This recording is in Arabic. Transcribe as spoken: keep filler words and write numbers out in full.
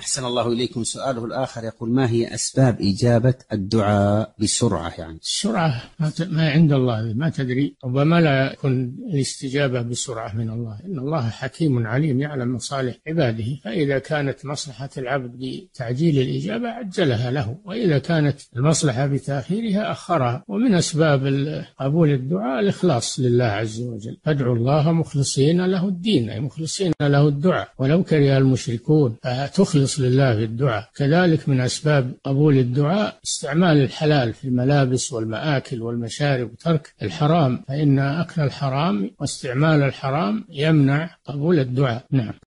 أحسن الله إليكم. سؤاله الآخر يقول: ما هي أسباب إجابة الدعاء بسرعة؟ يعني السرعة ما عند الله، ما تدري، ربما لا يكون الاستجابة بسرعة من الله، إن الله حكيم عليم يعلم مصالح عباده، فإذا كانت مصلحة العبد بتعجيل الإجابة عجلها له، وإذا كانت المصلحة بتأخيرها أخرها. ومن أسباب قبول الدعاء الإخلاص لله عز وجل، فادعوا الله مخلصين له الدين، أي مخلصين له الدعاء ولو كره المشركون، فتخلص لله في الدعاء. كذلك من أسباب قبول الدعاء استعمال الحلال في الملابس والمآكل والمشارب وترك الحرام، فإن أكل الحرام واستعمال الحرام يمنع قبول الدعاء. نعم.